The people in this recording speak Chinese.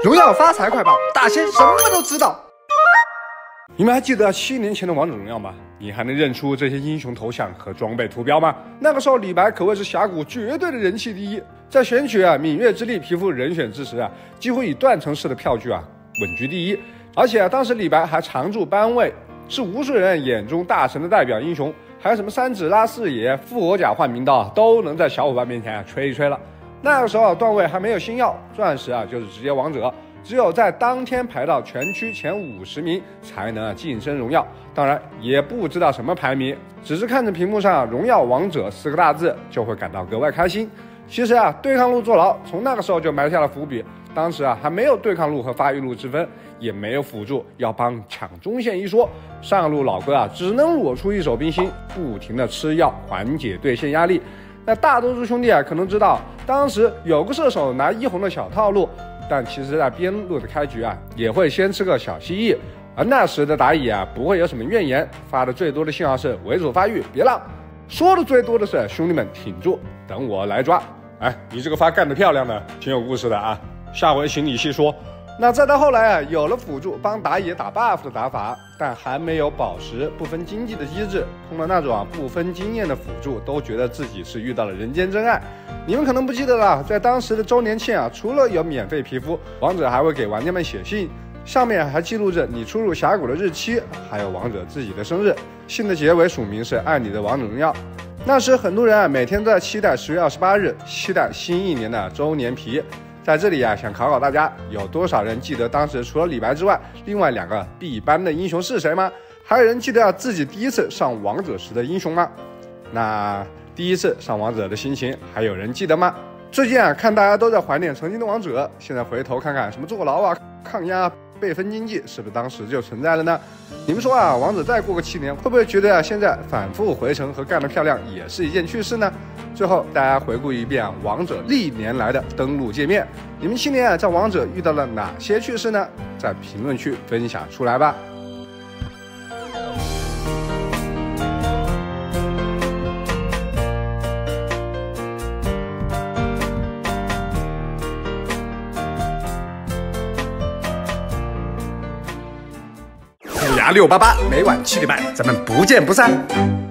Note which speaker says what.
Speaker 1: 荣耀发财快报，大仙什么都知道。你们还记得7年前的王者荣耀吗？你还能认出这些英雄头像和装备图标吗？那个时候李白可谓是峡谷绝对的人气第一，在选取芈月之力皮肤人选之时几乎以断层式的票据稳居第一。而且当时李白还常驻班卫，是无数人眼中大神的代表英雄，还有什么三指拉四野、复活甲换名刀都能在小伙伴面前吹一吹了。那个时候段位还没有星耀，钻石就是直接王者，只有在当天排到全区前50名才能晋升荣耀。当然也不知道什么排名，只是看着屏幕上荣耀王者4个大字就会感到格外开心。其实对抗路坐牢从那个时候就埋下了伏笔，当时还没有对抗路和发育路之分，也没有辅助要帮抢中线一说，上路老哥只能裸出一手冰心，不停的吃药缓解对线压力。那大多数兄弟可能知道，当时有个射手拿1红的小套路，但其实在边路的开局也会先吃个小蜥蜴，而那时的打野不会有什么怨言，发的最多的信号是为主发育别浪，说的最多的是兄弟们挺住，等我来抓。哎，你这个发干得漂亮的，挺有故事的下回请你细说。那再到后来有了辅助帮打野打 buff 的打法，但还没有宝石不分经济的机制，碰到那种不分经验的辅助都觉得自己是遇到了人间真爱。你们可能不记得了，在当时的周年庆除了有免费皮肤，王者还会给玩家们写信，上面还记录着你出入峡谷的日期，还有王者自己的生日，信的结尾署名是爱你的王者荣耀。那时很多人每天都在期待10月28日，期待新一年的周年皮。在这里想考考大家，有多少人记得当时除了李白之外，另外2个必搬的英雄是谁吗？还有人记得自己第一次上王者时的英雄吗？那第一次上王者的心情还有人记得吗？最近看大家都在怀念曾经的王者，现在回头看看什么坐牢抗压备分经济是不是当时就存在了呢？你们说王者再过个7年，会不会觉得现在反复回城和干得漂亮也是一件趣事呢？最后大家回顾一遍王者历年来的登录界面，你们7年在王者遇到了哪些趣事呢？在评论区分享出来吧。虎牙688，每晚7点半，咱们不见不散。